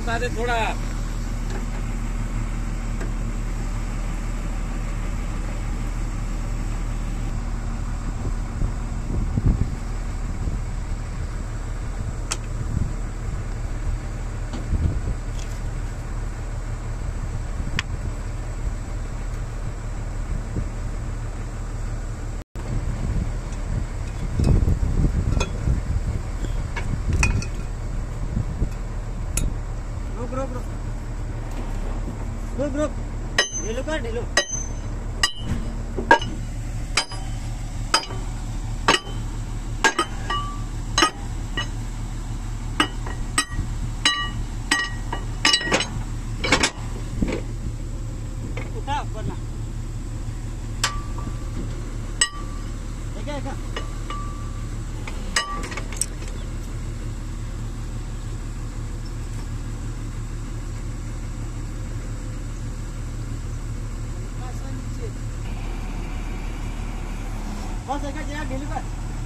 बता दे थोड़ा। रुक ढीलो कर ढीलो। उठा वरना देखा बस एक जगह ढीलो कर।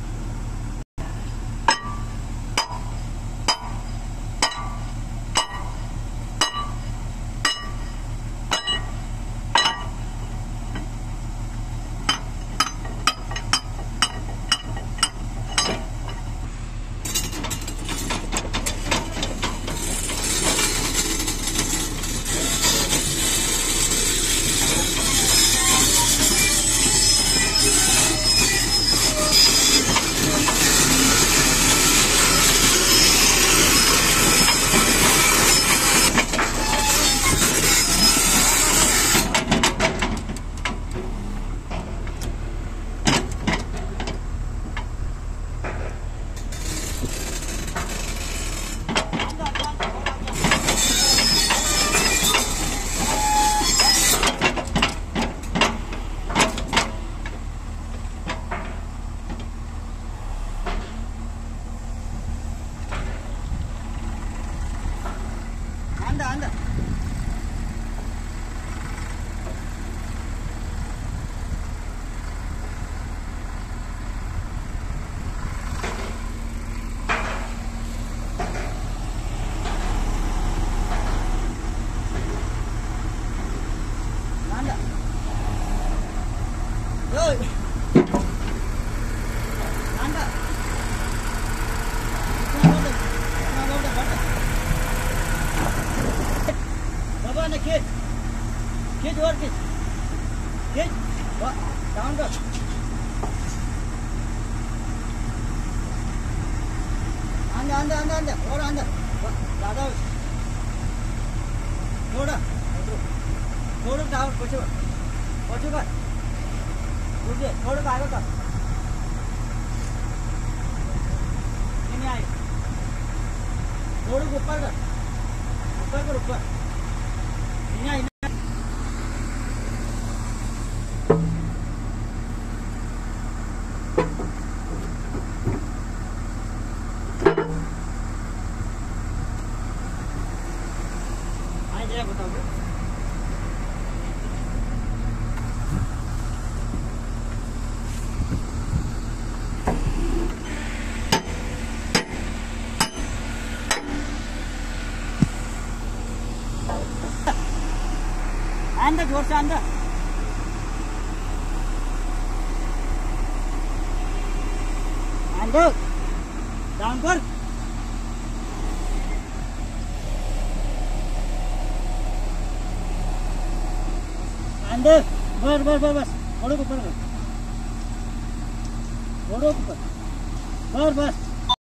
anda Yoi. Anda. Baba ne kid. Kid or kid. Kid. Down go. Anda. और अंदर. ज़्यादा. थोड़ा. थोड़ा डाउन पहुँचो कर. रुकिए थोड़ा आगे कर. नहीं आए. थोड़ा ऊपर कर. ऊपर. नहीं आए. आए जरा बताओ. अंदर जोर से अंदर. डाउन कर. अंदर बस थोड़ा ऊपर कर. थोड़ा ऊपर बस.